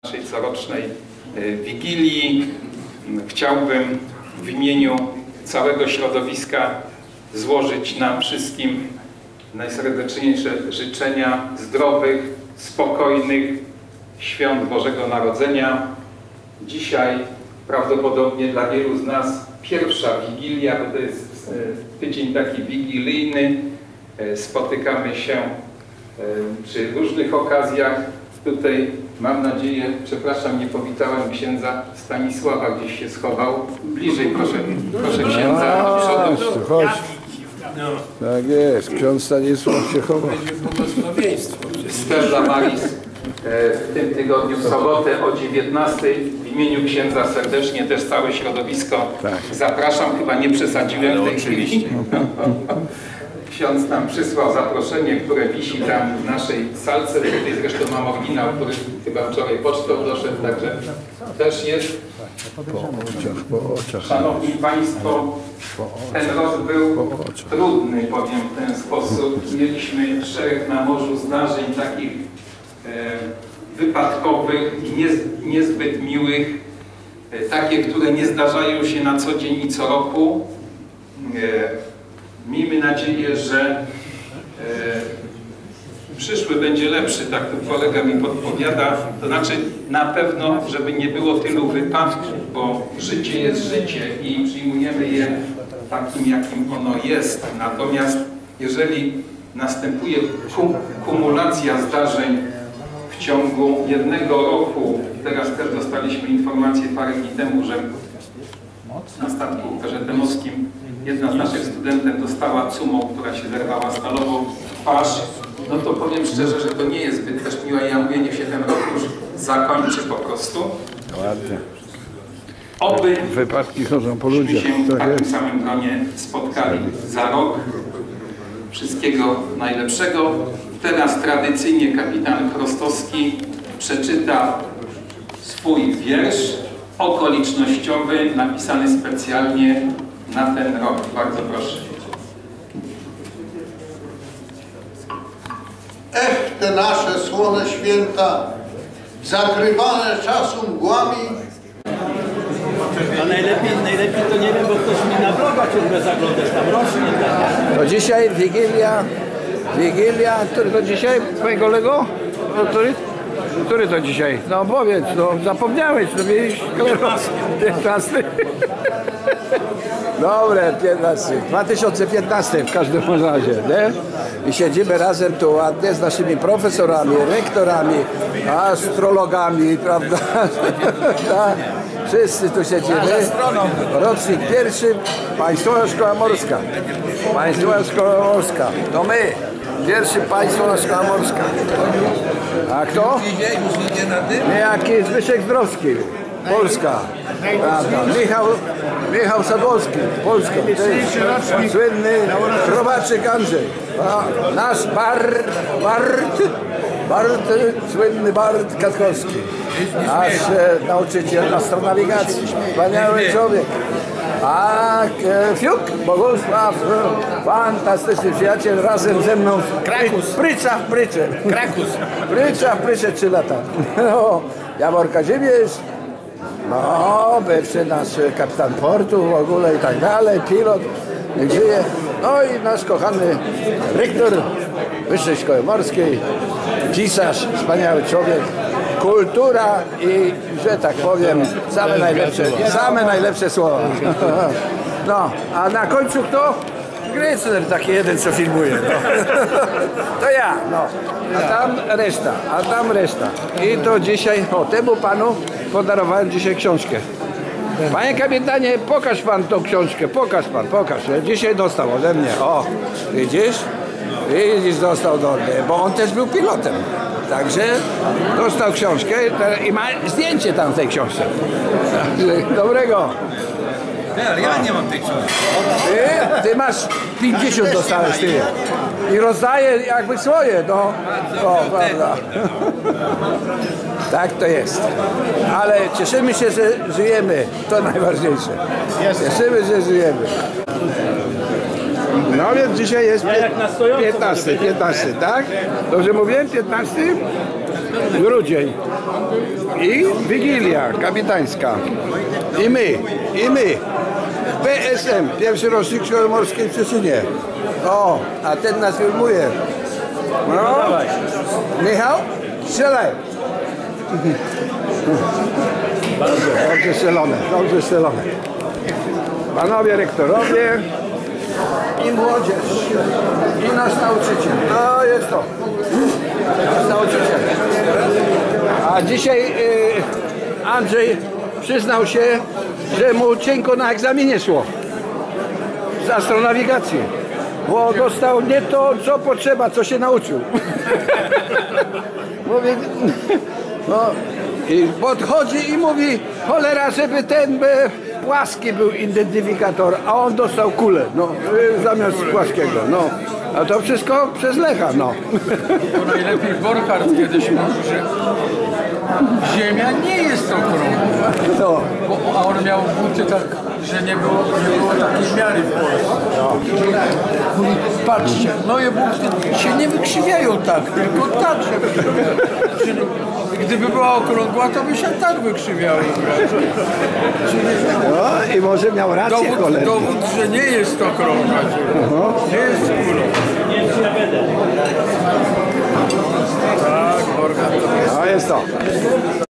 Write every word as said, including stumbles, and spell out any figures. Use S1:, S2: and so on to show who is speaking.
S1: naszej corocznej Wigilii. Chciałbym w imieniu całego środowiska złożyć nam wszystkim najserdeczniejsze życzenia zdrowych, spokojnych świąt Bożego Narodzenia. Dzisiaj prawdopodobnie dla wielu z nas pierwsza Wigilia, bo to jest tydzień taki wigilijny. Spotykamy się przy różnych okazjach. Tutaj mam nadzieję, przepraszam, nie powitałem księdza Stanisława, gdzieś się schował. Bliżej proszę, proszę księdza.
S2: No, chodź. Tak jest, ksiądz Stanisław się chowa.
S1: Stella Maris w tym tygodniu, w sobotę o dziewiętnastej. W imieniu księdza serdecznie też całe środowisko
S2: tak
S1: zapraszam. Chyba nie przesadziłem w tej chwili. Ksiądz nam przysłał zaproszenie, które wisi tam w naszej salce. Tutaj zresztą mam oryginał, który chyba wczoraj pocztą doszedł, także też jest.
S2: Po oczach, po oczach.
S1: Szanowni Państwo, ten rok był trudny, powiem w ten sposób. Mieliśmy szereg na morzu zdarzeń takich e, wypadkowych i nie, niezbyt miłych. E, takie, które nie zdarzają się na co dzień i co roku. E, Miejmy nadzieję, że e, przyszły będzie lepszy, tak tu kolega mi podpowiada. To znaczy na pewno, żeby nie było tylu wypadków, bo życie jest życie i przyjmujemy je takim, jakim ono jest. Natomiast jeżeli następuje kum kumulacja zdarzeń w ciągu jednego roku, teraz też dostaliśmy informację parę dni temu, że na statku karzetemowskim jedna z naszych studentek dostała cumą, która się zerwała stalową w twarz, no to powiem szczerze, że to nie jest zbyt też miłe. Ja mówię, niech się ten rok już zakończy po prostu.
S2: Ładnie.
S1: Oby
S2: wypadki chodzą po ludziach.
S1: się w
S2: tak
S1: takim
S2: jest.
S1: samym gronie spotkali za rok. Wszystkiego najlepszego. Teraz tradycyjnie kapitan Chrostowski przeczyta swój wiersz okolicznościowy, napisany specjalnie na ten rok. Bardzo proszę.
S3: Ech, te nasze słone święta, zakrywane czasu mgłami.
S4: A najlepiej, najlepiej to nie wiem, bo ktoś mi na bloga ciągle zaglądasz, tam rośnie. Tak?
S2: To dzisiaj Wigilia, Wigilia, który to dzisiaj, twojego kolego? Który? Który to dzisiaj? No powiedz, no zapomniałeś, no mieliś piętnasty. Dobre, piętnasty. dwa tysiące piętnasty w każdym razie, nie? I siedzimy razem tu ładnie z naszymi profesorami, rektorami, astrologami, prawda? Wszyscy tu siedzimy. Rocznik pierwszy, Państwowa Szkoła Morska. Państwowa Szkoła Morska. To my. Pierwszy Państwowa Szkoła Morska. A kto? Niejaki Zbyszek Zdrowski. Polska. Prawda. Michał, Michał Sadłowski. Polska. Słynny Robaczyk Andrzej. A nasz Bar, Bart, Bart, słynny Bart Katkowski. Nasz e, nauczyciel astronawigacji. Wspaniały człowiek. A e, Fiuk, Bogusław, e, fantastyczny przyjaciel, razem ze mną
S4: Krakus.
S2: Prycza w Prycze.
S4: Krakus.
S2: Prycza w Prycze trzy lata. No, Jawor Kazimierz, no, bywszy nasz kapitan portu w ogóle i tak dalej, pilot, niech żyje. No i nasz kochany rektor Wyższej Szkoły Morskiej, pisarz, wspaniały człowiek. Kultura i, że tak powiem, same najlepsze, same najlepsze słowa. No, a na końcu kto? Grycler, taki jeden, co filmuje. No. To ja, no. A tam reszta, a tam reszta. I to dzisiaj, o, temu panu podarowałem dzisiaj książkę. Panie kapitanie, pokaż pan tą książkę, pokaż pan, pokaż. Dzisiaj dostał ode mnie, o, widzisz? Widzisz, dostał do mnie, bo on też był pilotem. Także dostał książkę i ma zdjęcie tam w tej książce. Dobrego.
S4: Ale ja nie mam tej książki.
S2: Ty, ty masz pięćdziesiąt dostałeś ty. I rozdaję jakby swoje, no. O, prawda. Tak to jest. Ale cieszymy się, że żyjemy. To najważniejsze. Cieszymy się, że żyjemy. No więc dzisiaj jest piętnasty, piętnasty, tak? Dobrze mówiłem? piętnasty? Grudzień. I Wigilia Kapitańska. I my, i my. P S M, pierwszy rocznik Szkoły Morskiej w Cieszynie. O, a ten nas filmuje. No. Michał, strzelaj. Dobrze strzelone, dobrze strzelone. Panowie rektorowie i młodzież, i nasz nauczyciel. No jest to. Nasz nauczyciel. A dzisiaj y, Andrzej przyznał się, że mu cienko na egzaminie szło z astronawigacji, bo dostał nie to, co potrzeba, co się nauczył. Mówi, no, i podchodzi i mówi, cholera, żeby ten by płaski był identyfikator, a on dostał kulę, no, zamiast płaskiego, no. A to wszystko przez Lecha, no.
S5: To najlepiej Borchardt kiedyś mówił, że Ziemia nie jest okrągła.
S2: No.
S5: Bo, a on miał buty tak, że nie było, nie było takiej miary w Polsce. Mówi, patrzcie, moje buty się nie wykrzywiają tak, tylko tak się wykrzywiają. Czyli gdyby była okrągła, to by się tak wykrzywiały.
S2: No i może miał rację,
S5: Dowód,
S2: koledzy.
S5: dowód, że nie jest okrągła. Nie jest kulą. Tak, Borchardt.
S2: No jest to.